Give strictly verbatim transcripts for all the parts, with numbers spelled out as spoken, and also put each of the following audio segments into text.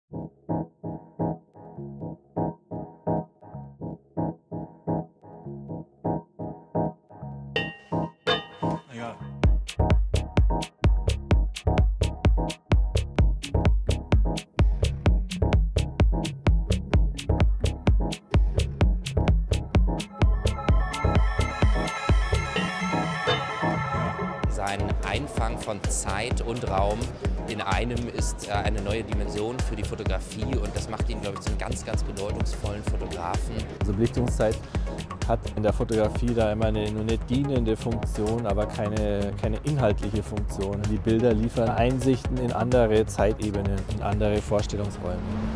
Ja. Sein Einfang von Zeit und Raum in einem ist eine neue Dimension für die Fotografie und das macht ihn, glaube ich, zu einem ganz, ganz bedeutungsvollen Fotografen. Also Belichtungszeit hat in der Fotografie da immer eine nur eine dienende Funktion, aber keine, keine inhaltliche Funktion. Die Bilder liefern Einsichten in andere Zeitebenen, in andere Vorstellungsräume.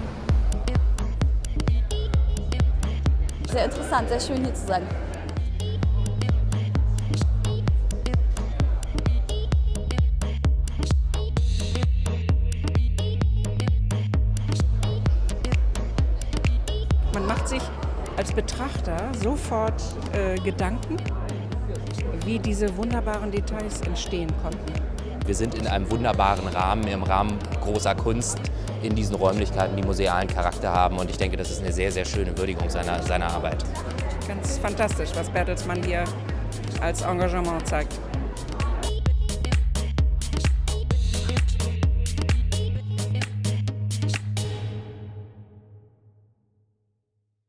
Sehr interessant, sehr schön hier zu sein. Man macht sich als Betrachter sofort äh, Gedanken, wie diese wunderbaren Details entstehen konnten. Wir sind in einem wunderbaren Rahmen, im Rahmen großer Kunst, in diesen Räumlichkeiten, die musealen Charakter haben. Und ich denke, das ist eine sehr, sehr schöne Würdigung seiner, seiner Arbeit. Ganz fantastisch, was Bertelsmann hier als Engagement zeigt.